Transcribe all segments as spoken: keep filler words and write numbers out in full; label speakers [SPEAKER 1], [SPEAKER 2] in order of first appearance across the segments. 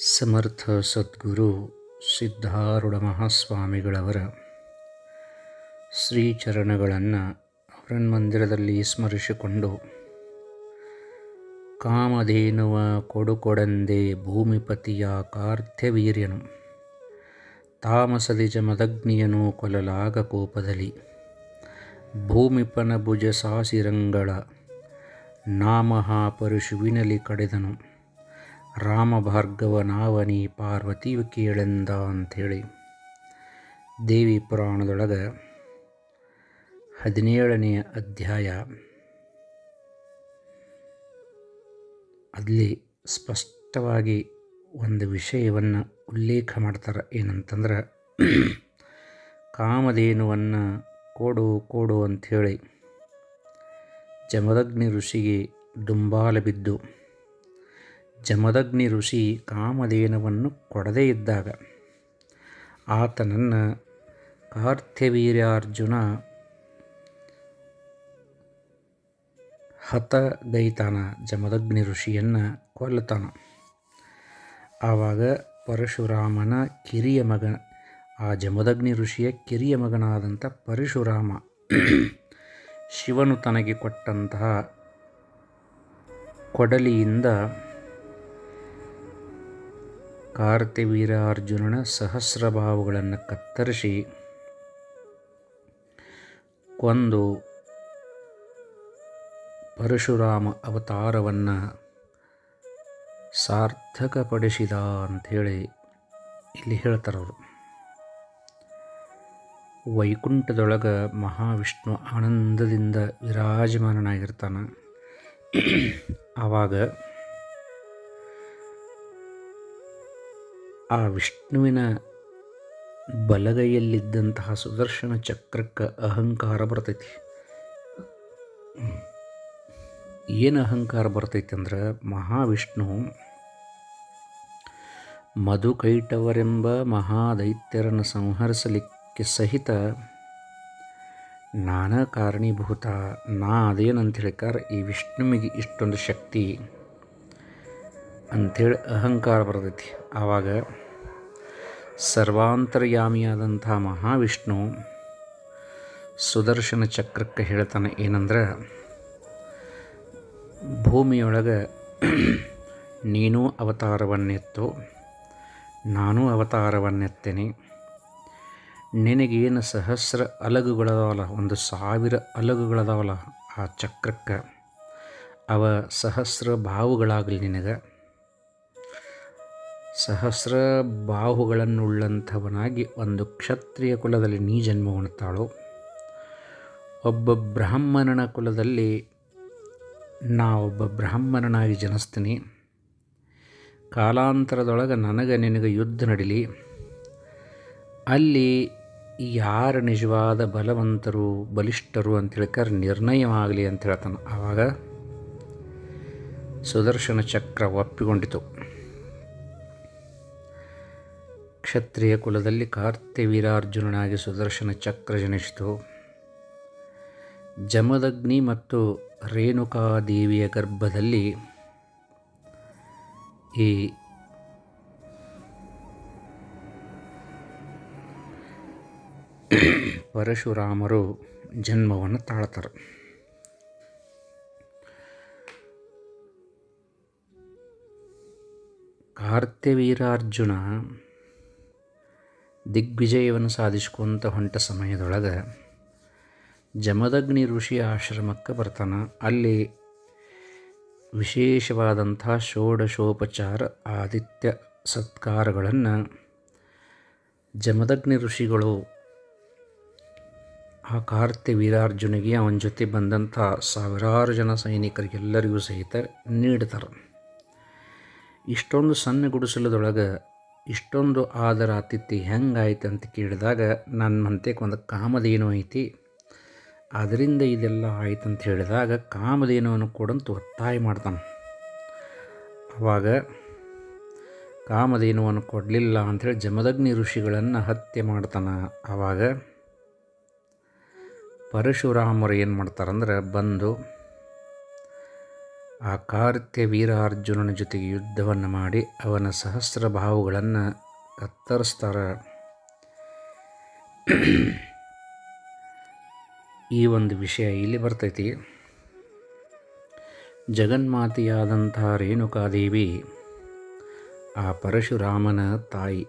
[SPEAKER 1] ಸಮರ್ಥ ಸದ್ಗುರು ಸಿದ್ಧಾರೂಢ ಮಹಾಸ್ವಾಮಿಗಳವರ ಶ್ರೀಚರಣಗಳನ್ನು ಅವರನ್ಮಂದಿರದಲ್ಲಿ ಸ್ಮರಿಸಿಕೊಂಡು ಕಾಮಧೇನುವ ಕೊಡುಕೊಡಂದೆ ಭೂಮಿಪತಿಯ ಕಾರ್ತ್ಯವೀರ್ಯನು ತಾಮಸದಿ ಜಮದಗ್ನಿಯನು ಕೊಲ್ಲಲಾಗ ಕೋಪದಲ್ಲಿ ಭೂಮಿಪನ ಭುಜ ಸಾಸಿರಂಗಳ ನಾಮಹ ಪರಶುವಿನಲಿ ಕಡೆದನು ರಾಮ ಭಾರ್ಗವನಾವನಿ ಪಾರ್ವತಿಯು ಕೇಳೆಂದ ಅಂಥೇಳಿ ದೇವಿ ಪುರಾಣದೊಳಗೆ ಹದಿನೇಳನೆಯ ಅಧ್ಯಾಯ ಅಲ್ಲಿ ಸ್ಪಷ್ಟವಾಗಿ ಒಂದು ವಿಷಯವನ್ನು ಉಲ್ಲೇಖ ಮಾಡ್ತಾರೆ. ಏನಂತಂದ್ರೆ ಕಾಮಧೇನುವನ್ನು ಕೊಡು ಕೊಡು ಅಂಥೇಳಿ ಜಮದಗ್ನಿ ಋಷಿಗೆ ಡುಂಬಾಲ ಬಿದ್ದು ಜಮದಗ್ನಿ ಋಷಿ ಕಾಮಧೇನುವನ್ನು ಕೊಡದೇ ಇದ್ದಾಗ ಆತನನ್ನು ಕಾರ್ತ್ಯವೀರ್ಯಾರ್ಜುನ ಹತಗೈತಾನ, ಜಮದಗ್ನಿ ಋಷಿಯನ್ನು ಕೊಲ್ಲತಾನ. ಆವಾಗ ಪರಶುರಾಮನ ಕಿರಿಯ ಮಗ, ಆ ಜಮದಗ್ನಿ ಋಷಿಯ ಕಿರಿಯ ಮಗನಾದಂಥ ಪರಶುರಾಮ ಶಿವನು ತನಗೆ ಕೊಟ್ಟಂತಹ ಕೊಡಲಿಯಿಂದ ಕಾರ್ತ್ಯವೀರ್ಯಾರ್ಜುನನ ಸಹಸ್ರಭಾವಗಳನ್ನು ಕತ್ತರಿಸಿ ಕೊಂದು ಪರಶುರಾಮ ಅವತಾರವನ್ನು ಸಾರ್ಥಕಪಡಿಸಿದ ಅಂಥೇಳಿ ಇಲ್ಲಿ ಹೇಳ್ತಾರವರು. ವೈಕುಂಠದೊಳಗೆ ಮಹಾವಿಷ್ಣು ಆನಂದದಿಂದ ವಿರಾಜಮಾನನಾಗಿರ್ತಾನೆ. ಆವಾಗ ಆ ವಿಷ್ಣುವಿನ ಬಲಗೈಯಲ್ಲಿದ್ದಂತಹ ಸುದರ್ಶನ ಚಕ್ರಕ್ಕೆ ಅಹಂಕಾರ ಬರ್ತೈತಿ. ಏನು ಅಹಂಕಾರ ಬರ್ತೈತಿ ಅಂದ್ರೆ, ಮಹಾವಿಷ್ಣು ಮಧುಕೈಟವರೆಂಬ ಮಹಾದೈತ್ಯರನ್ನು ಸಂಹರಿಸಲಿಕ್ಕೆ ಸಹಿತ ನಾನಾ ಕಾರಣೀಭೂತ, ನಾ ಅದೇನಂತ ಹೇಳಿಕಾರ ಈ ವಿಷ್ಣುವಿಗೆ ಇಷ್ಟೊಂದು ಶಕ್ತಿ ಅಂಥೇಳಿ ಅಹಂಕಾರ ಬರ್ತೈತಿ. ಆವಾಗ ಸರ್ವಾಂತರ್ಯಾಮಿಯಾದಂಥ ಮಹಾವಿಷ್ಣು ಸುದರ್ಶನ ಚಕ್ರಕ್ಕೆ ಹೇಳ್ತಾನೆ ಏನಂದ್ರೆ, ಭೂಮಿಯೊಳಗೆ ನೀನೂ ಅವತಾರವನ್ನೆತ್ತು, ನಾನೂ ಅವತಾರವನ್ನೆತ್ತೇನೆ. ನಿನಗೇನು ಸಹಸ್ರ ಅಲಗುಗಳದಾವಲ್ಲ, ಒಂದು ಸಾವಿರ ಅಲಗುಗಳದಾವಲ್ಲ ಆ ಚಕ್ರಕ್ಕೆ, ಅವ ಸಹಸ್ರ ಬಾಹುಗಳಾಗಲಿ. ನಿನಗೆ ಸಹಸ್ರ ಬಾಹುಗಳನ್ನುಳ್ಳಂಥವನಾಗಿ ಒಂದು ಕ್ಷತ್ರಿಯ ಕುಲದಲ್ಲಿ ನೀ ಜನ್ಮವನ್ನು ತಾಳು, ಒಬ್ಬ ಬ್ರಾಹ್ಮಣನ ಕುಲದಲ್ಲಿ ನಾ ಒಬ್ಬ ಬ್ರಾಹ್ಮಣನಾಗಿ ಜನಿಸ್ತೀನಿ. ಕಾಲಾಂತರದೊಳಗೆ ನನಗೆ ನಿನಗೆ ಯುದ್ಧ ನಡೀಲಿ, ಅಲ್ಲಿ ಯಾರು ನಿಜವಾದ ಬಲವಂತರು ಬಲಿಷ್ಠರು ಅಂತೇಳಿಕಾರ ನಿರ್ಣಯವಾಗಲಿ ಅಂತ ಹೇಳ್ತಾನೆ. ಆವಾಗ ಸುದರ್ಶನ ಚಕ್ರ ಒಪ್ಪಿಕೊಂಡಿತು. ಕ್ಷತ್ರಿಯ ಕುಲದಲ್ಲಿ ಕಾರ್ತ್ಯವೀರ್ಯಾರ್ಜುನನಾಗಿ ಸುದರ್ಶನ ಚಕ್ರ ಜನಿಸಿತು. ಜಮದಗ್ನಿ ಮತ್ತು ರೇಣುಕಾದೇವಿಯ ಗರ್ಭದಲ್ಲಿ ಈ ಪರಶುರಾಮರು ಜನ್ಮವನ್ನು ತಾಳ್ತಾರೆ. ಕಾರ್ತ್ಯವೀರ್ಯಾರ್ಜುನ ದಿಗ್ವಿಜಯವನ್ನು ಸಾಧಿಸ್ಕೊಂತ ಹೊಂಟ ಸಮಯದೊಳಗೆ ಜಮದಗ್ನಿ ಋಷಿಯ ಆಶ್ರಮಕ್ಕೆ ಬರ್ತಾನೆ. ಅಲ್ಲಿ ವಿಶೇಷವಾದಂಥ ಷೋಡಶೋಪಚಾರ ಆದಿತ್ಯ ಸತ್ಕಾರಗಳನ್ನು ಜಮದಗ್ನಿ ಋಷಿಗಳು ಆ ಕಾರ್ತ್ಯವೀರ್ಯಾರ್ಜುನಿಗೆ ಅವನ ಜೊತೆ ಬಂದಂಥ ಸಾವಿರಾರು ಜನ ಸೈನಿಕರಿಗೆಲ್ಲರಿಗೂ ಸಹಿತ ನೀಡ್ತಾರೆ. ಇಷ್ಟೊಂದು ಸಣ್ಣ ಗುಡಿಸಲದೊಳಗೆ ಇಷ್ಟೊಂದು ಆದರ ಆತಿಥ್ಯ ಹೆಂಗಾಯ್ತು ಅಂತ ಕೇಳಿದಾಗ, ನನ್ನ ಮಂತೆಗೆ ಒಂದು ಕಾಮಧೇನು ಐತಿ, ಅದರಿಂದ ಇದೆಲ್ಲ ಆಯ್ತು ಅಂತ ಹೇಳಿದಾಗ ಕಾಮಧೇನುವನ್ನು ಕೊಡಂತ ಒತ್ತಾಯ ಮಾಡ್ತಾನೆ. ಆವಾಗ ಕಾಮಧೇನುವನ್ನು ಕೊಡಲಿಲ್ಲ ಅಂಥೇಳಿ ಜಮದಗ್ನಿ ಋಷಿಗಳನ್ನು ಹತ್ಯೆ ಮಾಡ್ತಾನೆ. ಆವಾಗ ಪರಶುರಾಮರು ಏನು ಮಾಡ್ತಾರಂದ್ರೆ, ಬಂದು ಆ ಕಾರ್ತ್ಯ ವೀರಾರ್ಜುನನ ಜೊತೆಗೆ ಯುದ್ಧವನ್ನು ಮಾಡಿ ಅವನ ಸಹಸ್ರ ಬಾಹುಗಳನ್ನು ಕತ್ತರಿಸ್ತಾರೆ. ಈ ಒಂದು ವಿಷಯ ಇಲ್ಲಿ ಬರ್ತೈತಿ. ಜಗನ್ಮಾತೆಯಾದಂಥ ರೇಣುಕಾದೇವಿ ಆ ಪರಶುರಾಮನ ತಾಯಿ.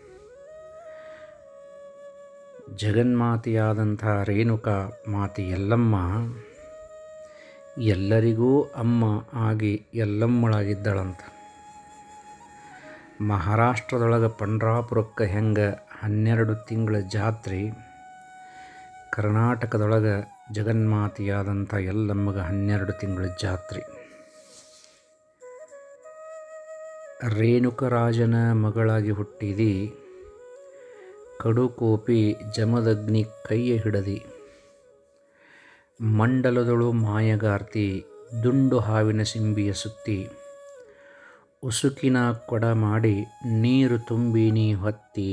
[SPEAKER 1] ಜಗನ್ಮಾತೆಯಾದಂಥ ರೇಣುಕಾ ಮಾತೆ ಯಲ್ಲಮ್ಮ ಎಲ್ಲರಿಗೂ ಅಮ್ಮ ಆಗಿ ಯಲ್ಲಮ್ಮಳಾಗಿದ್ದಳಂತ. ಮಹಾರಾಷ್ಟ್ರದೊಳಗೆ ಪಂಡ್ರಾಪುರಕ್ಕೆ ಹೆಂಗೆ ಹನ್ನೆರಡು ತಿಂಗಳ ಜಾತ್ರೆ, ಕರ್ನಾಟಕದೊಳಗೆ ಜಗನ್ಮಾತೆಯಾದಂಥ ಯಲ್ಲಮ್ಮಗೆ ಹನ್ನೆರಡು ತಿಂಗಳ ಜಾತ್ರೆ. ರೇಣುಕರಾಜನ ಮಗಳಾಗಿ ಹುಟ್ಟಿದಿ, ಕಡುಕೋಪಿ ಜಮದಗ್ನಿ ಕೈಯ ಹಿಡದಿ, ಮಂಡಲದಳು ಮಾಯಗಾರ್ತಿ ದುಂಡು ಹಾವಿನ ಸಿಂಬಿಯ ಸುತ್ತಿ, ಉಸುಕಿನ ಕೊಡ ಮಾಡಿ ನೀರು ತುಂಬಿ ನೀ ಹೊತ್ತಿ,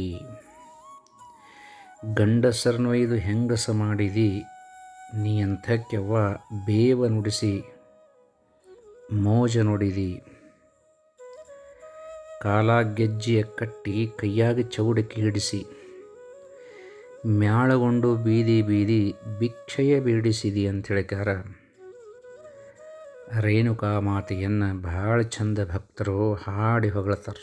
[SPEAKER 1] ಗಂಡಸರನೊಯ್ದು ಹೆಂಗಸ ಮಾಡಿದಿ ನೀ ಅಂಥಕ್ಕೆವ್ವ ಬೇವ ನುಡಿಸಿ ಮೋಜ ನುಡಿದಿ, ಕಾಲಾಗೆಜ್ಜೆಯ ಕಟ್ಟಿ ಕೈಯಾಗ ಚೌಡಕ್ಕೆ ಹಿಡಿಸಿ, ಮ್ಯಾಳಗೊಂಡು ಬೀದಿ ಬೀದಿ ಭಿಕ್ಷೆಯ ಬೇಡಿಸಿದಿ ಅಂತ ಹೇಳ್ಯಾರ. ರೇಣುಕಾ ಮಾತೆಯನ್ನು ಭಾಳ ಚಂದ ಭಕ್ತರು ಹಾಡಿ ಹೊಗಳ್ತಾರೆ.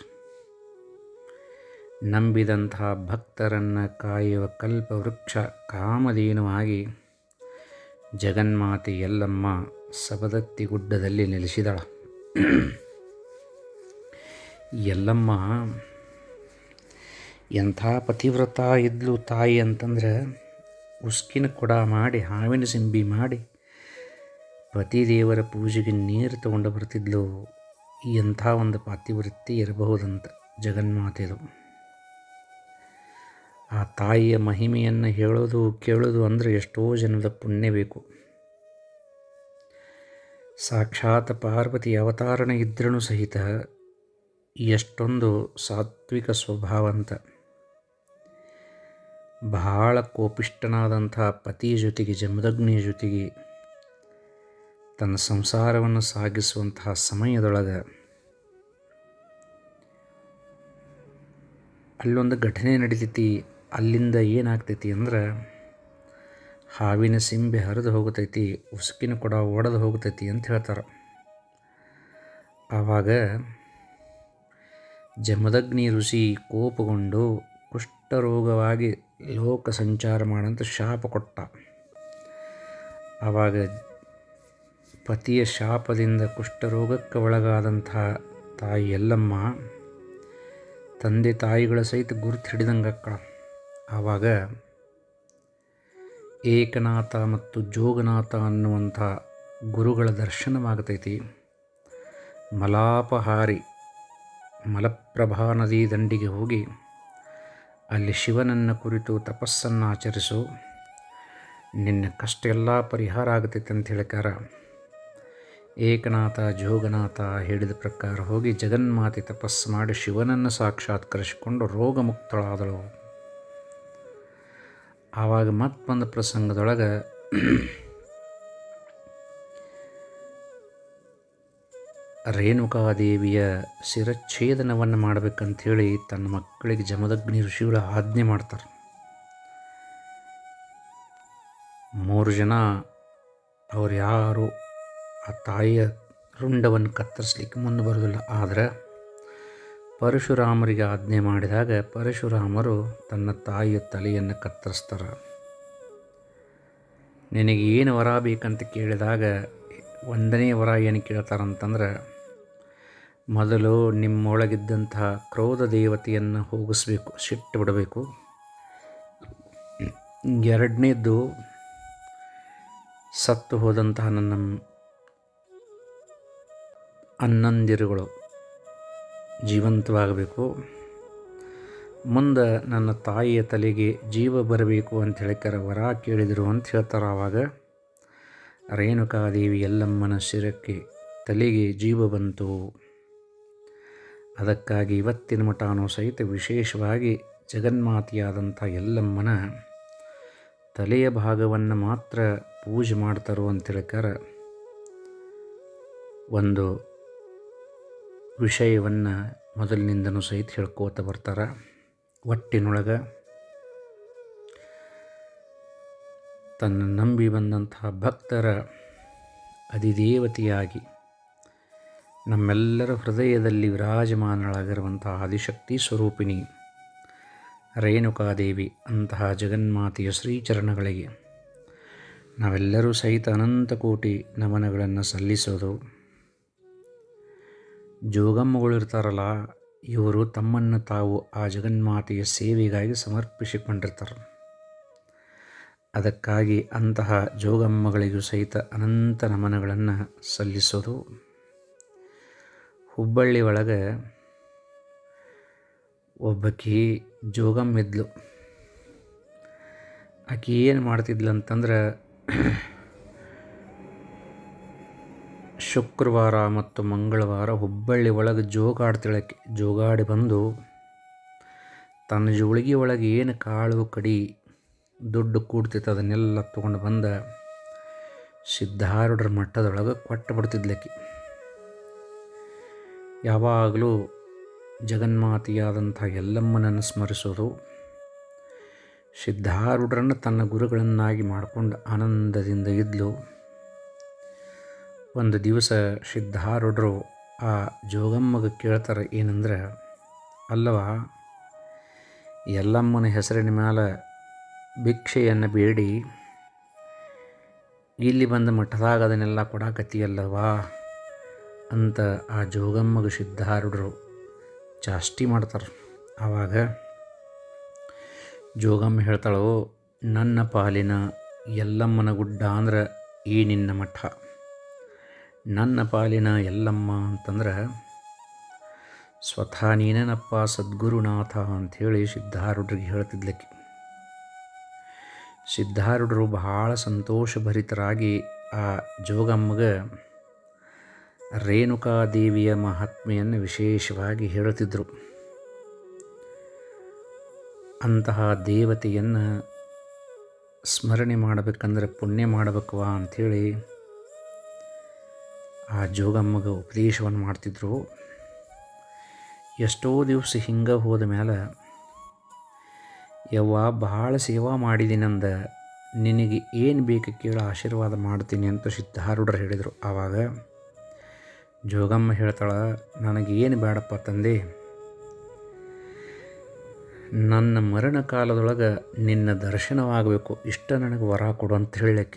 [SPEAKER 1] ನಂಬಿದಂಥ ಭಕ್ತರನ್ನು ಕಾಯುವ ಕಲ್ಪವೃಕ್ಷ ಕಾಮಧೇನುವಾಗಿ ಜಗನ್ಮಾತೆ ಯಲ್ಲಮ್ಮ ಸಬದತ್ತಿ ಗುಡ್ಡದಲ್ಲಿ ನೆಲೆಸಿದಳ. ಯಲ್ಲಮ್ಮ ಎಂಥ ಪತಿವ್ರತ ಇದ್ಲು ತಾಯಿ ಅಂತಂದ್ರೆ, ಉಸ್ಕಿನ ಕೊಡ ಮಾಡಿ ಹಾವಿನ ಸಿಂಬಿ ಮಾಡಿ ಪತಿದೇವರ ಪೂಜೆಗೆ ನೀರು ತಗೊಂಡು ಬರ್ತಿದ್ಲು. ಎಂಥ ಒಂದು ಪಾತಿವೃತ್ತಿ ಇರಬಹುದಂತ ಜಗನ್ಮಾತೆದು. ಆ ತಾಯಿಯ ಮಹಿಮೆಯನ್ನು ಹೇಳೋದು ಕೇಳೋದು ಅಂದರೆ ಎಷ್ಟೋ ಜನದ ಪುಣ್ಯ ಬೇಕು. ಸಾಕ್ಷಾತ್ ಪಾರ್ವತಿ ಅವತಾರಣ ಇದ್ರೂ ಸಹಿತ ಎಷ್ಟೊಂದು ಸಾತ್ವಿಕ ಸ್ವಭಾವ ಅಂತ. ಬಹಳ ಕೋಪಿಷ್ಠನಾದಂಥ ಪತಿಯ ಜೊತೆಗೆ ಜಮದಗ್ನಿಯ ಜೊತೆಗೆ ತನ್ನ ಸಂಸಾರವನ್ನು ಸಾಗಿಸುವಂತಹ ಸಮಯದೊಳಗೆ ಅಲ್ಲೊಂದು ಘಟನೆ ನಡೀತೈತಿ. ಅಲ್ಲಿಂದ ಏನಾಗ್ತೈತಿ ಅಂದ್ರೆ, ಹಾವಿನ ಸಿಂಬೆ ಹರಿದು ಹೋಗ್ತೈತಿ, ಉಸುಕಿನ ಕೊಡ ಒಡೆದು ಹೋಗ್ತೈತಿ ಅಂತ ಹೇಳ್ತಾರೆ. ಆವಾಗ ಜಮದಗ್ನಿ ಋಷಿ ಕೋಪಗೊಂಡು ಕುಷ್ಠರೋಗವಾಗಿ ಲೋಕ ಸಂಚಾರ ಮಾಡಂತ ಶಾಪ ಕೊಟ್ಟ. ಆವಾಗ ಪತಿಯ ಶಾಪದಿಂದ ಕುಷ್ಠರೋಗಕ್ಕೆ ಒಳಗಾದಂಥ ತಾಯಿ ಯಲ್ಲಮ್ಮ ತಂದೆ ತಾಯಿಗಳ ಸಹಿತ ಗುರುತು ಹಿಡಿದಂಗೆ ಅಕ್ಕಳ. ಆವಾಗ ಏಕನಾಥ ಮತ್ತು ಜೋಗನಾಥ ಅನ್ನುವಂಥ ಗುರುಗಳ ದರ್ಶನವಾಗ್ತೈತಿ. ಮಲಾಪಹಾರಿ ಮಲಪ್ರಭಾ ನದಿ ದಂಡಿಗೆ ಹೋಗಿ ಅಲ್ಲಿ ಶಿವನನ್ನು ಕುರಿತು ತಪಸ್ಸನ್ನು ಆಚರಿಸು, ನಿನ್ನ ಕಷ್ಟ ಎಲ್ಲ ಪರಿಹಾರ ಆಗತೈತೆ ಅಂತ ಹೇಳ್ಕಾರ. ಏಕನಾಥ ಜೋಗನಾಥ ಹೇಳಿದ ಪ್ರಕಾರ ಹೋಗಿ ಜಗನ್ಮಾತೆ ತಪಸ್ಸು ಮಾಡಿ ಶಿವನನ್ನು ಸಾಕ್ಷಾತ್ಕರಿಸಿಕೊಂಡು ರೋಗಮುಕ್ತಳಾದಳು. ಆವಾಗ ಮತ್ತೊಂದು ಪ್ರಸಂಗದೊಳಗೆ ರೇಣುಕಾದೇವಿಯ ಶಿರಚ್ಛೇದನವನ್ನು ಮಾಡಬೇಕಂಥೇಳಿ ತನ್ನ ಮಕ್ಕಳಿಗೆ ಜಮದಗ್ನಿ ಋಷಿಗಳು ಆಜ್ಞೆ ಮಾಡ್ತಾರೆ. ಮೂರು ಜನ ಅವ್ರು ಯಾರು ಆ ತಾಯಿಯ ರುಂಡವನ್ನು ಕತ್ತರಿಸ್ಲಿಕ್ಕೆ ಮುಂದೆ ಬರೋದಿಲ್ಲ. ಆದರೆ ಪರಶುರಾಮರಿಗೆ ಆಜ್ಞೆ ಮಾಡಿದಾಗ ಪರಶುರಾಮರು ತನ್ನ ತಾಯಿಯ ತಲೆಯನ್ನು ಕತ್ತರಿಸ್ತಾರೆ. ನಿನಗೆ ಏನು ವರ ಬೇಕಂತ ಕೇಳಿದಾಗ ಒಂದನೇ ವರ ಏನು ಕೇಳ್ತಾರಂತಂದ್ರೆ, ಮೊದಲು ನಿಮ್ಮೊಳಗಿದ್ದಂತಹ ಕ್ರೋಧ ದೇವತೆಯನ್ನು ಹೋಗಿಸ್ಬೇಕು, ಸಿಟ್ಟು ಬಿಡಬೇಕು. ಎರಡನೇದ್ದು, ಸತ್ತು ಹೋದಂತಹ ನನ್ನ ಅನ್ನಂದಿರುಗಳು ಜೀವಂತವಾಗಬೇಕು. ಮುಂದೆ ನನ್ನ ತಾಯಿಯ ತಲೆಗೆ ಜೀವ ಬರಬೇಕು ಅಂತ ಹೇಳ್ತಾರೆ. ವರ ಕೇಳಿದರು ಅಂತ ಹೇಳ್ತಾರೆ. ಆವಾಗ ರೇಣುಕಾದೇವಿ ಯಲ್ಲಮ್ಮನ ಶಿರಕ್ಕೆ ತಲೆಗೆ ಜೀವ ಬಂತು. ಅದಕ್ಕಾಗಿ ಇವತ್ತಿನ ಮಠನೂ ಸಹಿತ ವಿಶೇಷವಾಗಿ ಜಗನ್ಮಾತೆಯಾದಂಥ ಯಲ್ಲಮ್ಮನ ತಲೆಯ ಭಾಗವನ್ನು ಮಾತ್ರ ಪೂಜೆ ಮಾಡ್ತಾರೋ ಅಂತ ಹೇಳ್ತಾರೆ. ಒಂದು ವಿಷಯವನ್ನು ಮೊದಲಿನಿಂದನೂ ಸಹಿತ ಹೇಳ್ಕೋತ ಬರ್ತಾರೆ. ಒಟ್ಟಿನೊಳಗೆ ತನ್ನ ನಂಬಿ ಬಂದಂತಹ ಭಕ್ತರ ಅಧಿದೇವತೆಯಾಗಿ ನಮ್ಮೆಲ್ಲರ ಹೃದಯದಲ್ಲಿ ವಿರಾಜಮಾನಳಾಗಿರುವಂತಹ ಆದಿಶಕ್ತಿ ಸ್ವರೂಪಿಣಿ ರೇಣುಕಾದೇವಿ ಅಂತಹ ಜಗನ್ಮಾತೆಯ ಶ್ರೀಚರಣಗಳಿಗೆ ನಾವೆಲ್ಲರೂ ಸಹಿತ ಅನಂತ ಕೋಟಿ ನಮನಗಳನ್ನು ಸಲ್ಲಿಸೋದು. ಜೋಗಮ್ಮಗಳಿರ್ತಾರಲ್ಲ, ಇವರು ತಮ್ಮನ್ನು ತಾವು ಆ ಜಗನ್ಮಾತೆಯ ಸೇವೆಗಾಗಿ ಸಮರ್ಪಿಸಿಕೊಂಡಿರ್ತಾರೆ. ಅದಕ್ಕಾಗಿ ಅಂತಹ ಜೋಗಮ್ಮಗಳಿಗೂ ಸಹಿತ ಅನಂತ ನಮನಗಳನ್ನು ಸಲ್ಲಿಸೋದು. ಹುಬ್ಬಳ್ಳಿ ಒಳಗೆ ಒಬ್ಬಾಕಿ ಜೋಗಮ್ಮ ಇದ್ಲು. ಆಕೆ ಏನು ಮಾಡ್ತಿದ್ಲು ಅಂತಂದ್ರೆ, ಶುಕ್ರವಾರ ಮತ್ತು ಮಂಗಳವಾರ ಹುಬ್ಬಳ್ಳಿ ಒಳಗೆ ಜೋಗಾಡ್ತಿಳಕ್ಕೆ ಜೋಗಾಡಿ ಬಂದು ತನ್ನ ಜೋಳಿಗೆ ಒಳಗೆ ಏನು ಕಾಳು ಕಡಿ ದುಡ್ಡು ಕೂಡ್ತಿತ್ತು ಅದನ್ನೆಲ್ಲ ತೊಗೊಂಡು ಬಂದ ಸಿದ್ಧಾರೂಢರ ಮಠದೊಳಗೆ ಕೊಟ್ಟು ಬಿಡ್ತಿದ್ಲಕ್ಕಿ. ಯಾವಾಗಲೂ ಜಗನ್ಮಾತೆಯಾದಂಥ ಎಲ್ಲಮ್ಮನನ್ನು ಸ್ಮರಿಸೋದು, ಸಿದ್ಧಾರೂಢರನ್ನು ತನ್ನ ಗುರುಗಳನ್ನಾಗಿ ಮಾಡಿಕೊಂಡು ಆನಂದದಿಂದ ಇದ್ಲು. ಒಂದು ದಿವಸ ಸಿದ್ಧಾರೂಢರು ಆ ಜೋಗಮ್ಮಗೆ ಕೇಳ್ತಾರೆ, ಏನಂದ್ರೆ, ಅಲ್ಲವ ಎಲ್ಲಮ್ಮನ ಹೆಸರಿನ ಮೇಲೆ ಭಿಕ್ಷೆಯನ್ನು ಬೇಡಿ ಇಲ್ಲಿ ಬಂದ ಮಠದಾಗ ಅದನ್ನೆಲ್ಲ ಕೊಡಾಕತ್ತೀಯಲ್ಲವಾ ಅಂತ ಆ ಜೋಗಮ್ಮಗೆ ಸಿದ್ಧಾರೂಢರು ಚಾಷ್ಟಿ ಮಾಡ್ತಾರೆ. ಆವಾಗ ಜೋಗಮ್ಮ ಹೇಳ್ತಾಳೋ, ನನ್ನ ಪಾಲಿನ ಎಲ್ಲಮ್ಮನ ಗುಡ್ಡ ಅಂದ್ರೆ ಈ ನಿನ್ನ ಮಠ, ನನ್ನ ಪಾಲಿನ ಎಲ್ಲಮ್ಮ ಅಂತಂದ್ರೆ ಸ್ವತಃ ನೀನೇನಪ್ಪ ಸದ್ಗುರುನಾಥ ಅಂಥೇಳಿ ಸಿದ್ಧಾರೂಢರಿಗೆ ಹೇಳ್ತಿದ್ಲಕ್ಕಿ. ಸಿದ್ಧಾರೂಢರು ಬಹಳ ಸಂತೋಷಭರಿತರಾಗಿ ಆ ಜೋಗಮ್ಮಗೆ ರೇಣುಕಾದೇವಿಯ ಮಹಾತ್ಮೆಯನ್ನು ವಿಶೇಷವಾಗಿ ಹೇಳುತ್ತಿದ್ದರು. ಅಂತಹ ದೇವತೆಯನ್ನು ಸ್ಮರಣೆ ಮಾಡಬೇಕಂದ್ರೆ ಪುಣ್ಯ ಮಾಡಬೇಕವಾ ಅಂಥೇಳಿ ಆ ಜೋಗಮ್ಮಗೆ ಉಪದೇಶವನ್ನು ಮಾಡ್ತಿದ್ರು. ಎಷ್ಟೋ ದಿವಸ ಹಿಂಗೆ ಹೋದ ಮೇಲೆ, ಯವ್ವ ಭಾಳ ಸೇವಾ ಮಾಡಿದ್ದೀನಂದ, ನಿನಗೆ ಏನು ಬೇಕು ಕೇಳಿ ಆಶೀರ್ವಾದ ಮಾಡ್ತೀನಿ ಅಂತ ಸಿದ್ಧಾರೂಢರು ಹೇಳಿದರು. ಆವಾಗ ಜೋಗಮ್ಮ ಹೇಳ್ತಾಳೆ, ನನಗೇನು ಬೇಡಪ್ಪ ತಂದೆ, ನನ್ನ ಮರಣ ಕಾಲದೊಳಗೆ ನಿನ್ನ ದರ್ಶನವಾಗಬೇಕು, ಇಷ್ಟ ನನಗೆ ವರ ಕೊಡು ಅಂತ ಹೇಳಕ್ಕೆ.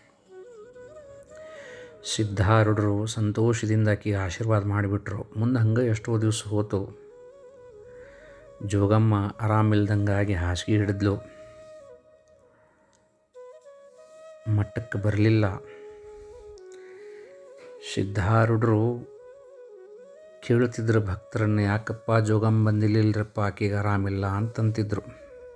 [SPEAKER 1] ಸಿದ್ಧಾರೂಢರು ಸಂತೋಷದಿಂದ ಆಕೆಗೆ ಆಶೀರ್ವಾದ ಮಾಡಿಬಿಟ್ರು. ಮುಂದೆ ಹಂಗೆ ಎಷ್ಟೋ ದಿವಸ ಹೋತು. ಜೋಗಮ್ಮ ಆರಾಮಿಲ್ದಂಗಾಗಿ ಹಾಸಿಗೆ ಹಿಡಿದ್ಲು, ಮಟ್ಟಕ್ಕೆ ಬರಲಿಲ್ಲ. ಸಿದ್ಧಾರೂಢರು ಕೇಳುತ್ತಿದ್ದರು ಭಕ್ತರನ್ನು, ಯಾಕಪ್ಪ ಜೋಗಮ್ಮ ಬಂದಿಲ್ಲರಪ್ಪ, ಆಕೆಗೆ ಆರಾಮಿಲ್ಲ ಅಂತಂತಿದ್ರು.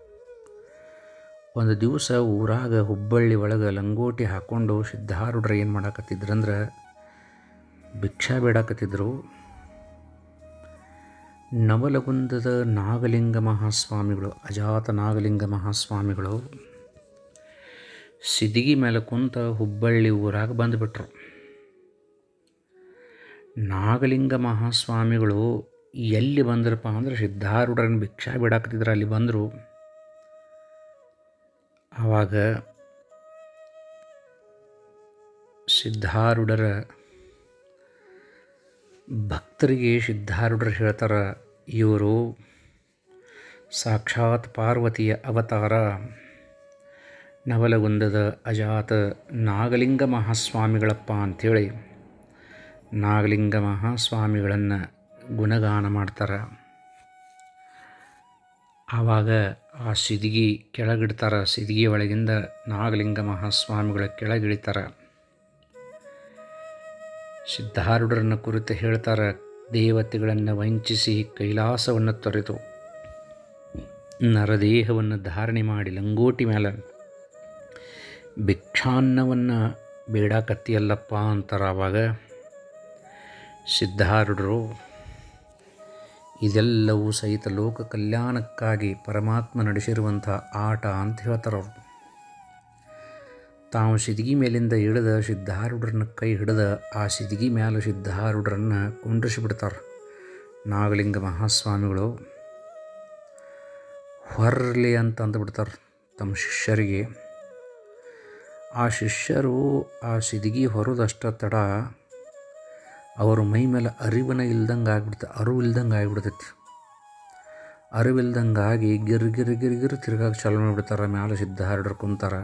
[SPEAKER 1] ಒಂದು ದಿವಸ ಊರಾಗ ಹುಬ್ಬಳ್ಳಿ ಒಳಗೆ ಲಂಗೋಟಿ ಹಾಕ್ಕೊಂಡು ಸಿದ್ಧಾರೂಢರು ಏನು ಮಾಡಾಕತ್ತಿದ್ರಂದ್ರೆ ಭಿಕ್ಷಾ ಬೇಡಾಕತ್ತಿದ್ರು. ನವಲಗುಂದದ ನಾಗಲಿಂಗ ಮಹಾಸ್ವಾಮಿಗಳು, ಅಜಾತ ನಾಗಲಿಂಗ ಮಹಾಸ್ವಾಮಿಗಳು ಸಿದ್ಗಿ ಮೇಲೆ ಕುಂತ ಹುಬ್ಬಳ್ಳಿ ಊರಾಗ ಬಂದುಬಿಟ್ರು. ನಾಗಲಿಂಗ ಮಹಾಸ್ವಾಮಿಗಳು ಎಲ್ಲಿ ಬಂದ್ರಪ್ಪ ಅಂದ್ರೆ ಸಿದ್ಧಾರೂಢರನ್ನು ಭಿಕ್ಷಾ ಬಿಡಾಕತ್ತಿದ್ರು, ಅಲ್ಲಿ ಬಂದರು. ಆವಾಗ ಸಿದ್ಧಾರೂಢರ ಭಕ್ತರಿಗೆ ಸಿದ್ಧಾರೂಢರು ಹೇಳ್ತಾರೆ, ಇವರು ಸಾಕ್ಷಾತ್ ಪಾರ್ವತಿಯ ಅವತಾರ, ನವಲಗುಂದದ ಅಜಾತ ನಾಗಲಿಂಗ ಮಹಾಸ್ವಾಮಿಗಳಪ್ಪ ಅಂಥೇಳಿ ನಾಗಲಿಂಗ ಮಹಾಸ್ವಾಮಿಗಳನ್ನು ಗುಣಗಾನ ಮಾಡ್ತಾರೆ. ಆವಾಗ ಆ ಸಿದ್ಗಿ ಕೆಳಗಿಡ್ತಾರೆ. ಸಿದ್ಗಿ ಒಳಗಿಂದ ನಾಗಲಿಂಗ ಮಹಾಸ್ವಾಮಿಗಳ ಕೆಳಗಿಳಿತಾರೆ. ಸಿದ್ಧಾರೂಢರನ್ನು ಕುರಿತು ಹೇಳ್ತಾರೆ, ದೇವತೆಗಳನ್ನು ವಂಚಿಸಿ ಕೈಲಾಸವನ್ನು ತೊರೆದು ನರದೇಹವನ್ನು ಧಾರಣೆ ಮಾಡಿ ಲಂಗೋಟಿ ಮೇಲೆ ಭಿಕ್ಷಾನ್ನವನ್ನು ಬೇಡಾಕತ್ತಿಯಲ್ಲಪ್ಪ ಅಂತಾರೆ. ಆವಾಗ ಸಿದ್ಧಾರೂಢರು ಇದೆಲ್ಲವೂ ಸಹಿತ ಲೋಕ ಕಲ್ಯಾಣಕ್ಕಾಗಿ ಪರಮಾತ್ಮ ನಡೆಸಿರುವಂಥ ಆಟ ಅಂತ ಹೇಳ್ತಾರೆ ಅವರು. ತಾವು ಸಿದ್ಗಿ ಮೇಲಿಂದ ಇಳಿದ ಸಿದ್ಧಾರೂಢರನ್ನ ಕೈ ಹಿಡಿದ ಆ ಸಿದ್ಗಿ ಮೇಲೆ ಸಿದ್ಧಾರೂಢರನ್ನು ಕುಂಡ್ರಿಸಿಬಿಡ್ತಾರೆ ನಾಗಲಿಂಗ ಮಹಾಸ್ವಾಮಿಗಳು. ಹೊರ್ಲಿ ಅಂತ ಅಂದುಬಿಡ್ತಾರೆ ತಮ್ಮ ಶಿಷ್ಯರಿಗೆ. ಆ ಶಿಷ್ಯರು ಆ ಸಿದ್ಗಿ ಹೊರೋದಷ್ಟ ತಡ ಅವರು ಮೈ ಮೇಲೆ ಅರಿವನ ಇಲ್ದಂಗೆ ಆಗ್ಬಿಡ್ತ ಅರಿವು ಇಲ್ದಂಗೆ ಆಗಿಬಿಡ್ತೈತಿ. ಅರಿವಿಲ್ದಂಗಾಗಿ ಗಿರ್ ಗಿರ್ ಗಿರ್ ಗಿರ್ ತಿರ್ಗಾಗ ಚಾಲು ಮಾಡಿಬಿಡ್ತಾರೆ. ಮ್ಯಾಲೆ ಸಿದ್ಧಾರೂಢರು ಕುಂತಾರೆ.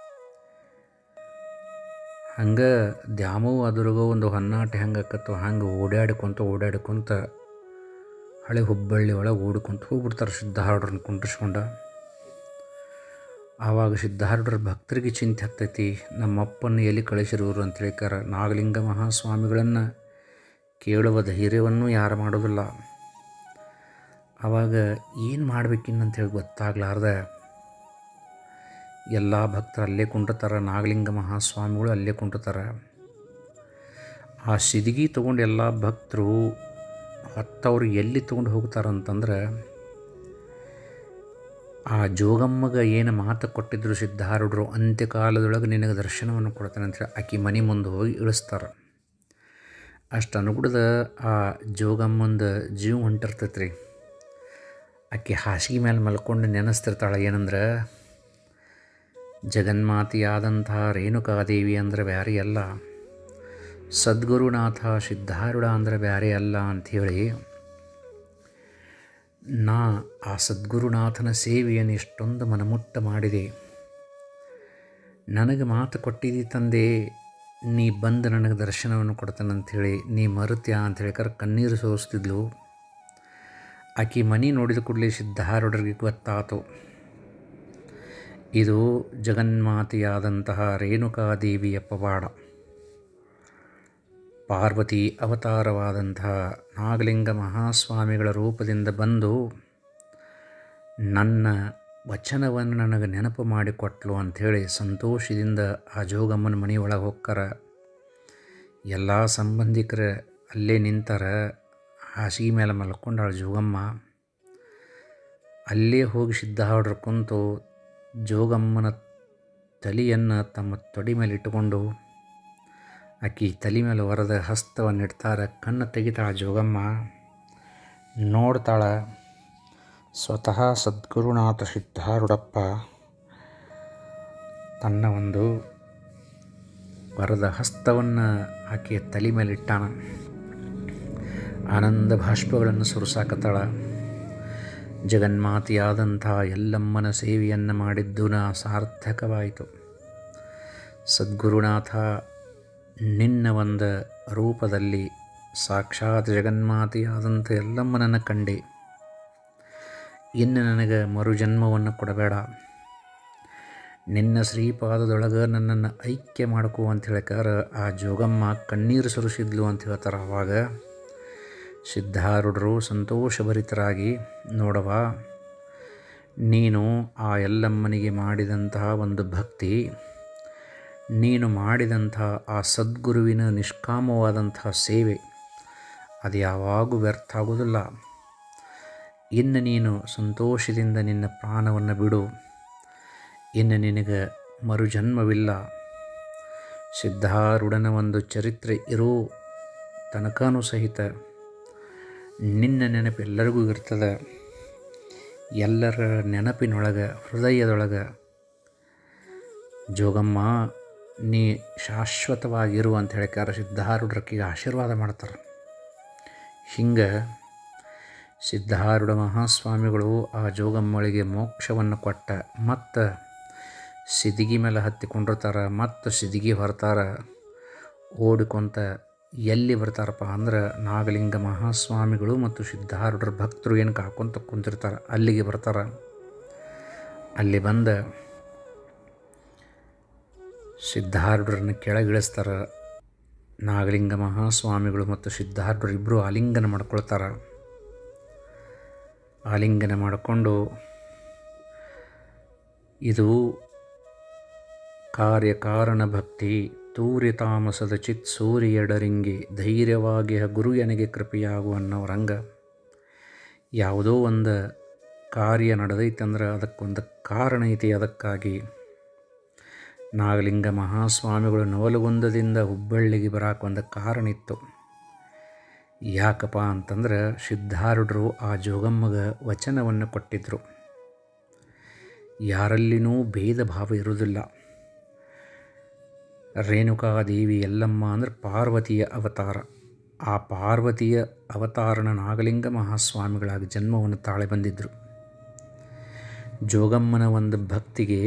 [SPEAKER 1] ಹಂಗೆ ದ್ಯಾಮವು ಅದ್ರಾಗ ಒಂದು ಹೊನ್ನಾಟೆ ಹೆಂಗೆ ಆಕತ್ತೋ ಹಂಗೆ ಓಡಾಡ್ಕೊತ ಓಡಾಡ್ಕೊತ ಹಳೆ ಹುಬ್ಬಳ್ಳಿ ಒಳಗೆ ಓಡ್ಕೊತ ಹೋಗ್ಬಿಡ್ತಾರೆ ಸಿದ್ಧಾರೂಢರನ್ನ ಕುಂಡ್ರಿಸ್ಕೊಂಡ. ಆವಾಗ ಸಿದ್ಧಾರೂಢರ ಭಕ್ತರಿಗೆ ಚಿಂತೆ ಹತ್ತೈತಿ, ನಮ್ಮಪ್ಪನ ಎಲ್ಲಿ ಕಳಿಸಿರೋರು ಅಂತ ಹೇಳ್ಕಾರ. ನಾಗಲಿಂಗ ಮಹಾಸ್ವಾಮಿಗಳನ್ನು ಕೇಳುವ ಧೈರ್ಯವನ್ನು ಯಾರು ಮಾಡೋದಿಲ್ಲ. ಆವಾಗ ಏನು ಮಾಡ್ಬೇಕಿನ್ನಂತೇಳಿ ಗೊತ್ತಾಗ್ಲಾರ್ದ ಎಲ್ಲ ಭಕ್ತರು ಅಲ್ಲೇ ಕುಂಟಿರ್ತಾರೆ. ನಾಗಲಿಂಗ ಮಹಾಸ್ವಾಮಿಗಳು ಅಲ್ಲೇ ಕುಂಟಿರ್ತಾರೆ. ಆ ಸಿದ್ಗಿ ತೊಗೊಂಡು ಎಲ್ಲ ಭಕ್ತರು ಹತ್ತವ್ರು ಎಲ್ಲಿ ತೊಗೊಂಡು ಹೋಗ್ತಾರಂತಂದ್ರೆ, ಆ ಜೋಗಮ್ಮಗೆ ಏನು ಮಾತು ಕೊಟ್ಟಿದ್ರು ಸಿದ್ಧಾರೂಢರು, ಅಂತ್ಯಕಾಲದೊಳಗೆ ನಿನಗೆ ದರ್ಶನವನ್ನು ಕೊಡ್ತಾನೆ ಅಂತೇಳಿ ಆಕೆ ಮನೆ ಮುಂದೆ ಹೋಗಿ ಇಳಿಸ್ತಾರೆ. ಅಷ್ಟು ಅನುಗುಣದ ಆ ಜೋಗಮ್ಮಂದ ಜೀವ ಹೊಂಟಿರ್ತೈತೆ ರೀ. ಆಕೆ ಹಾಸಿಗೆ ಮೇಲೆ ಮಲ್ಕೊಂಡು ನೆನೆಸ್ತಿರ್ತಾಳೆ ಏನಂದ್ರೆ, ಜಗನ್ಮಾತೆಯಾದಂಥ ರೇಣುಕಾದೇವಿ ಅಂದರೆ ಬ್ಯಾರೆ ಅಲ್ಲ, ಸದ್ಗುರುನಾಥ ಸಿದ್ಧಾರೂಢ ಅಂದರೆ ಬ್ಯಾರೆ ಅಲ್ಲ ಅಂಥೇಳಿ, ನಾ ಆ ಸದ್ಗುರುನಾಥನ ಸೇವೆಯನ್ನು ಎಷ್ಟೊಂದು ಮನಮುಟ್ಟ ಮಾಡಿದೆ. ನನಗೆ ಮಾತು ಕೊಟ್ಟಿದ್ದಿ ತಂದೆ, ನೀ ಬಂದು ನನಗೆ ದರ್ಶನವನ್ನು ಕೊಡ್ತಾನಂಥೇಳಿ, ನೀ ಮರುತ್ಯ ಅಂಥೇಳಿ ಕರ್ ಕಣ್ಣೀರು ಸೋಸ್ತಿದ್ಲು. ಆಕೆ ಮನೆ ನೋಡಿದ ಕೂಡಲೇ ಸಿದ್ಧಾರೂಢರಿಗೆ ಗೊತ್ತಾತು, ಇದು ಜಗನ್ಮಾತೆಯಾದಂತಹ ರೇಣುಕಾದೇವಿಯ ಪವಾಡ. ಪಾರ್ವತಿ ಅವತಾರವಾದಂತಹ ನಾಗಲಿಂಗ ಮಹಾಸ್ವಾಮಿಗಳ ರೂಪದಿಂದ ಬಂದು ನನ್ನ ವಚನವನ್ನು ನನಗೆ ನೆನಪು ಮಾಡಿಕೊಟ್ಲು ಅಂಥೇಳಿ ಸಂತೋಷದಿಂದ ಆ ಜೋಗಮ್ಮನ ಮನೆಯೊಳಗೆ ಹೋಗ್ತಾರ. ಎಲ್ಲ ಸಂಬಂಧಿಕರ ಅಲ್ಲೇ ನಿಂತಾರ. ಹಾಸಿಗೆ ಮೇಲೆ ಮಲ್ಕೊಂಡಾಳ ಜೋಗಮ್ಮ. ಅಲ್ಲೇ ಹೋಗಿ ಸಿದ್ಧಾರೂಢರು ಕುಂತು ಜೋಗಮ್ಮನ ತಲೆಯನ್ನು ತಮ್ಮ ತೊಡೆ ಮೇಲೆ ಇಟ್ಟುಕೊಂಡು ಆಕೆ ತಲೆ ಮೇಲೆ ವರದ ಹಸ್ತವನ್ನು ಇಡ್ತಾರೆ. ಕಣ್ಣು ತೆಗಿತಾಳ ಜೋಗಮ್ಮ. ನೋಡ್ತಾಳ, ಸ್ವತಃ ಸದ್ಗುರುನಾಥ ಸಿದ್ಧಾರೂಢಪ್ಪ ತನ್ನ ಒಂದು ವರದ ಹಸ್ತವನ್ನು ಆಕೆಯ ತಲೆ ಮೇಲೆ ಇಟ್ಟಾನ. ಆನಂದ ಭಾಷ್ಪಗಳನ್ನು ಸುರಿಸಾಕತ್ತಾಳ. ಜಗನ್ಮಾತೆಯಾದಂಥ ಎಲ್ಲಮ್ಮನ ಸೇವೆಯನ್ನು ಮಾಡಿದ್ದು ನಾ ಸಾರ್ಥಕವಾಯಿತು. ಸದ್ಗುರುನಾಥ ನಿನ್ನ ಒಂದು ರೂಪದಲ್ಲಿ ಸಾಕ್ಷಾತ್ ಜಗನ್ಮಾತೆಯಾದಂಥ ಎಲ್ಲಮ್ಮನನ್ನು ಕಂಡೆ. ಇನ್ನು ನನಗೆ ಮರುಜನ್ಮವನ್ನು ಕೊಡಬೇಡ, ನಿನ್ನ ಶ್ರೀಪಾದದೊಳಗೆ ನನ್ನನ್ನು ಐಕ್ಯ ಮಾಡ್ಕೋ ಅಂತ ಹೇಳ್ಕಾರ ಆ ಜೋಗಮ್ಮ ಕಣ್ಣೀರು ಸುರಿಸಿದ್ಲು ಅಂತ ಹೇಳ್ತಾರೆ. ಆವಾಗ ಸಿದ್ಧಾರೂಢರು ಸಂತೋಷಭರಿತರಾಗಿ, ನೋಡವ, ನೀನು ಆ ಎಲ್ಲಮ್ಮನಿಗೆ ಮಾಡಿದಂತಹ ಒಂದು ಭಕ್ತಿ, ನೀನು ಮಾಡಿದಂಥ ಆ ಸದ್ಗುರುವಿನ ನಿಷ್ಕಾಮವಾದಂತಹ ಸೇವೆ ಅದು ಯಾವಾಗೂ ವ್ಯರ್ಥ ಆಗೋದಿಲ್ಲ. ಇನ್ನು ನೀನು ಸಂತೋಷದಿಂದ ನಿನ್ನ ಪ್ರಾಣವನ್ನು ಬಿಡು, ಇನ್ನು ನಿನಗೆ ಮರುಜನ್ಮವಿಲ್ಲ. ಸಿದ್ಧಾರೂಢನ ಒಂದು ಚರಿತ್ರೆ ಇರೋ ತನಕನೂ ಸಹಿತ ನಿನ್ನ ನೆನಪು ಎಲ್ಲರಿಗೂ ಇರ್ತದೆ. ಎಲ್ಲರ ನೆನಪಿನೊಳಗೆ ಹೃದಯದೊಳಗೆ ಜೋಗಮ್ಮ ನೀ ಶಾಶ್ವತವಾಗಿರು ಅಂತ ಹೇಳ್ಕಾರ ಸಿದ್ಧಾರೂಢರಿಗೆ ಆಶೀರ್ವಾದ ಮಾಡ್ತಾರೆ. ಹಿಂಗೆ ಸಿದ್ಧಾರೂಢ ಮಹಾಸ್ವಾಮಿಗಳು ಆ ಜೋಗಮ್ಮಳಿಗೆ ಮೋಕ್ಷವನ್ನು ಕೊಟ್ಟ. ಮತ್ತು ಸಿದ್ಗಿ ಮೇಲೆ ಹತ್ತಿಕೊಂಡಿರ್ತಾರೆ. ಮತ್ತು ಸಿದ್ಗಿ ಹೊರ್ತಾರೆ. ಓಡಿಕೊಂತ ಎಲ್ಲಿ ಬರ್ತಾರಪ್ಪ ಅಂದ್ರೆ ನಾಗಲಿಂಗ ಮಹಾಸ್ವಾಮಿಗಳು ಮತ್ತು ಸಿದ್ಧಾರೂಢರ ಭಕ್ತರು ಏನು ಕಾಕೊಂತ ಕುಂತಿರ್ತಾರೆ ಅಲ್ಲಿಗೆ ಬರ್ತಾರೆ. ಅಲ್ಲಿ ಬಂದ ಸಿದ್ಧಾರೂಢರನ್ನು ಕೆಳಗಿಳಿಸ್ತಾರೆ. ನಾಗಲಿಂಗ ಮಹಾಸ್ವಾಮಿಗಳು ಮತ್ತು ಸಿದ್ಧಾರೂಢರು ಇಬ್ಬರು ಆಲಿಂಗನ ಮಾಡ್ಕೊಳ್ತಾರೆ. ಆಲಿಂಗನ ಮಾಡಿಕೊಂಡು, ಇದು ಕಾರ್ಯಕಾರಣ ಭಕ್ತಿ ತೂರ್ಯ ತಾಮಸದ ಚಿತ್ ಸೂರ್ಯಡರಿಂಗೆ ಧೈರ್ಯವಾಗಿ ಗುರು ಎನಗೆ ಕೃಪೆಯಾಗು ಅನ್ನೋರಂಗ. ಯಾವುದೋ ಒಂದು ಕಾರ್ಯ ನಡೆದೈತಂದ್ರೆ ಅದಕ್ಕೊಂದು ಕಾರಣ ಐತಿ. ಅದಕ್ಕಾಗಿ ನಾಗಲಿಂಗ ಮಹಾಸ್ವಾಮಿಗಳು ನವಲಗುಂದದಿಂದ ಹುಬ್ಬಳ್ಳಿಗೆ ಬರಾಕ ಒಂದು ಕಾರಣ ಇತ್ತು. ಯಾಕಪ್ಪ ಅಂತಂದ್ರೆ ಸಿದ್ಧಾರೂಢರು ಆ ಜೋಗಮ್ಮಗೆ ವಚನವನ್ನು ಕೊಟ್ಟಿದ್ದರು. ಯಾರಲ್ಲಿನೂ ಭೇದ ಭಾವ ಇರುವುದಿಲ್ಲ. ರೇಣುಕಾದೇವಿ ಎಲ್ಲಮ್ಮ ಅಂದರೆ ಪಾರ್ವತಿಯ ಅವತಾರ. ಆ ಪಾರ್ವತಿಯ ಅವತಾರನ ನಾಗಲಿಂಗ ಮಹಾಸ್ವಾಮಿಗಳಾಗಿ ಜನ್ಮವನ್ನು ತಾಳೆ ಬಂದಿದ್ದರು. ಜೋಗಮ್ಮನ ಒಂದು ಭಕ್ತಿಗೆ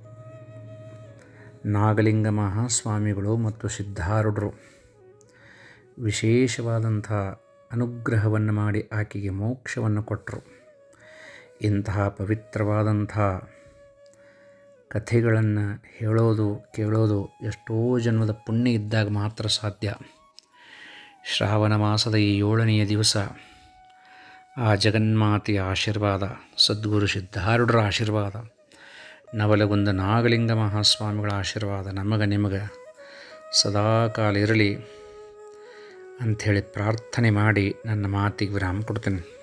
[SPEAKER 1] ನಾಗಲಿಂಗ ಮಹಾಸ್ವಾಮಿಗಳು ಮತ್ತು ಸಿದ್ಧಾರೂಢರು ವಿಶೇಷವಾದಂಥ ಅನುಗ್ರಹವನ್ನು ಮಾಡಿ ಆಕೆಗೆ ಮೋಕ್ಷವನ್ನು ಕೊಟ್ಟರು. ಇಂತಹ ಪವಿತ್ರವಾದಂಥ ಕಥೆಗಳನ್ನು ಹೇಳೋದು ಕೇಳೋದು ಎಷ್ಟೋ ಜನ್ಮದ ಪುಣ್ಯ ಇದ್ದಾಗ ಮಾತ್ರ ಸಾಧ್ಯ. ಶ್ರಾವಣ ಮಾಸದ ಈ ಏಳನೆಯ ದಿವಸ ಆ ಜಗನ್ಮಾತೆಯ ಆಶೀರ್ವಾದ, ಸದ್ಗುರು ಸಿದ್ಧಾರೂಢರ ಆಶೀರ್ವಾದ, ನವಲಗುಂದ ನಾಗಲಿಂಗ ಮಹಾಸ್ವಾಮಿಗಳ ಆಶೀರ್ವಾದ ನಮಗೆ ನಿಮಗೆ ಸದಾಕಾಲ ಇರಲಿ ಅಂಥೇಳಿ ಪ್ರಾರ್ಥನೆ ಮಾಡಿ ನನ್ನ ಮಾತಿಗೆ ವಿರಾಮ ಕೊಡ್ತೇನೆ.